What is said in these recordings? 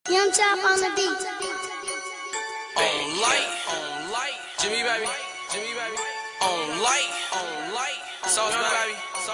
Young Chop on the beat. On light, Jimmy baby, on light, sauce baby,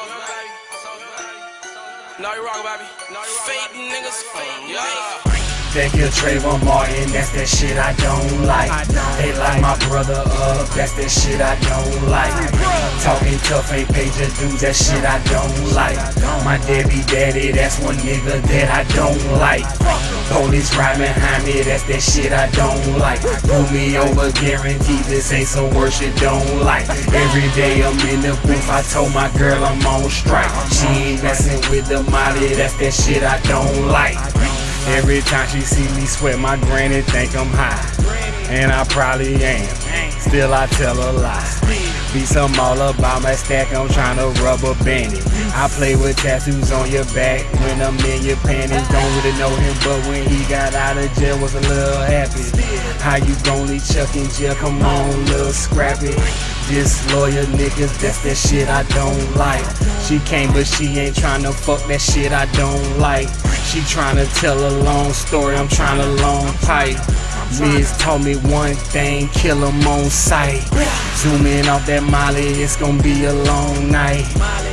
now you rock baby, fake niggas, yeah. They kill Trayvon Martin, that's that shit I don't like. They like my brother up, that's that shit I don't like. Talking tough ain't pager dudes, that shit I don't like. My Debbie daddy, that's one nigga that I don't like. Police right behind me, that's that shit I don't like. Pull me over, guaranteed this ain't some worse shit don't like. Every day I'm in the booth, I told my girl I'm on strike. She ain't messing with the molly, that's that shit I don't like. Every time she see me sweat, my granny think I'm high, and I probably am. Still I tell a lie. Be some all about my stack, I'm tryna rubber band it. I play with tattoos on your back when I'm in your panties. Don't really know him, but when he got out of jail was a little happy. How you gon' leave Chuck in jail? Come on, little scrappy. Disloyal niggas, that's that shit I don't like. She came but she ain't tryna fuck, that shit I don't like. She tryna tell a long story, I'm tryna long pipe. Miz told me one thing, kill 'em on sight. Zoom in off that molly, it's gon' be a long night.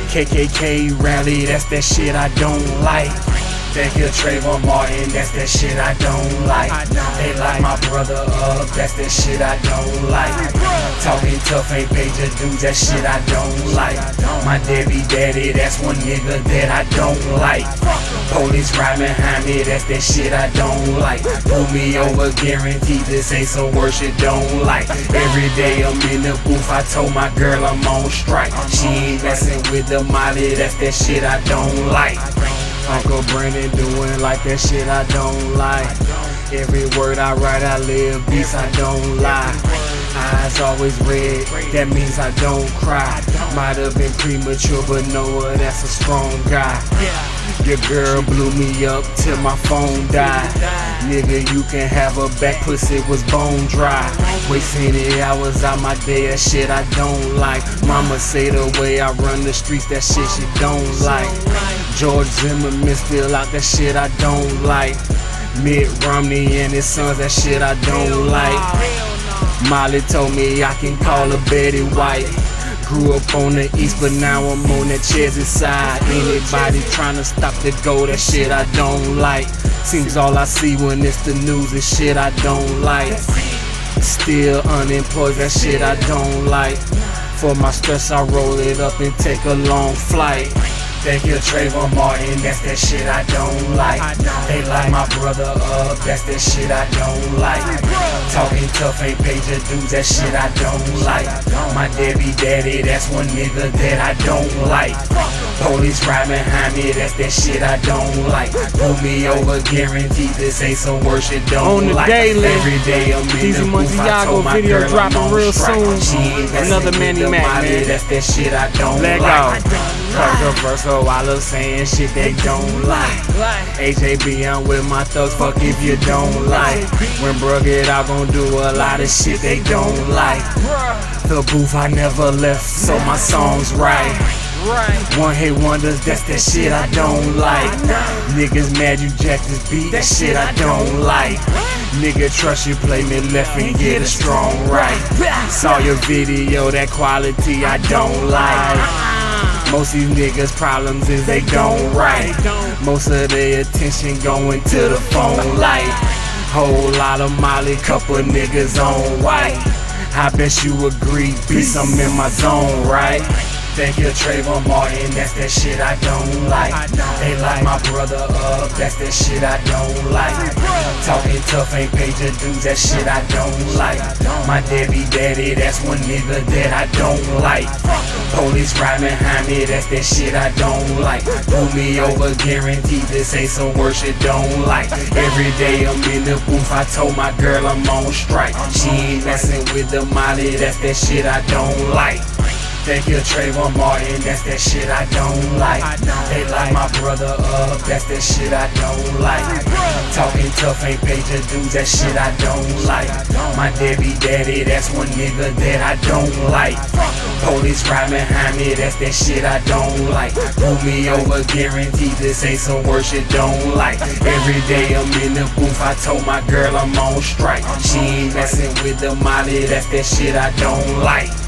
KKK rally, that's that shit I don't like. They kill Trayvon Martin, that's that shit I don't like. They like my brother up, that's that shit I don't like. Talking tough ain't pager dudes, that shit I don't like. My Debbie daddy, that's one nigga that I don't like. Police right behind me, that's that shit I don't like. Pull me over, guaranteed this ain't some worse shit don't like. Every day I'm in the booth, I told my girl I'm on strike. She ain't messing with the molly, that's that shit I don't like. Uncle Brandon doing like that shit I don't like. Every word I write I live beats, I don't lie. Eyes always red, that means I don't cry. Might have been premature, but Noah, that's a strong guy. Your girl blew me up till my phone died. Nigga, you can have a back, pussy was bone dry. Wasting it hours out my day, that shit I don't like. Mama say the way I run the streets, that shit she don't like. George Zimmerman still out, that shit I don't like. Mitt Romney and his sons, that shit I don't like. Molly told me I can call her Betty White. Grew up on the east, but now I'm on that Chelsea side. Anybody tryna stop the goal, that shit I don't like. Seems all I see when it's the news is shit I don't like. Still unemployed, that shit I don't like. For my stress I roll it up and take a long flight. They kill Trayvon Martin, that's that shit I don't like. They like my brother up, that's that shit I don't like. Talking tough ain't pager dudes, that shit I don't like. My Debbie daddy, that's one nigga that I don't like. Police right behind me, that's that shit I don't like. Pull me over, guaranteed this ain't some worse shit don't like. Every day I'm in the booth, I told my girl I'm on strike. Another Manny Mac, man, that's that shit I don't like. Controversial, I love saying shit they don't like. HAB, I'm with my thugs, fuck if you don't like. When bruh get out, gon' do a lot of shit they don't like. The booth I never left, so my song's right. One hit wonders, that's that shit I don't like. Niggas mad you jacked this beat, that shit I don't like. Nigga trust you, play me left and get a strong right. Saw your video, that quality I don't like. Most of these niggas' problems is they don't write. Most of their attention going to the phone light. Whole lot of Molly, couple niggas on white. I bet you agree, bitch, I'm in my zone, right? They kill Trayvon Martin, that's that shit I don't like. They like my brother up, that's that shit I don't like. Talking tough ain't pager dudes, that shit I don't like. My Debbie daddy, that's one nigga that I don't like. Police right behind me, that's that shit I don't like. Pull me over, guaranteed this ain't some worse shit don't like. Every day I'm in the booth, I told my girl I'm on strike. She ain't messing with the molly, that's that shit I don't like. They kill Trayvon Martin, that's that shit I don't like. They lock my brother up, that's that shit I don't like. Talking tough ain't pager dudes, that shit I don't like. My deadbeat daddy, that's one nigga that I don't like. Police right behind me, that's that shit I don't like. Pull me over, guaranteed this ain't some words you don't like. Every day I'm in the booth, I told my girl I'm on strike. She ain't messing with the molly, that's that shit I don't like.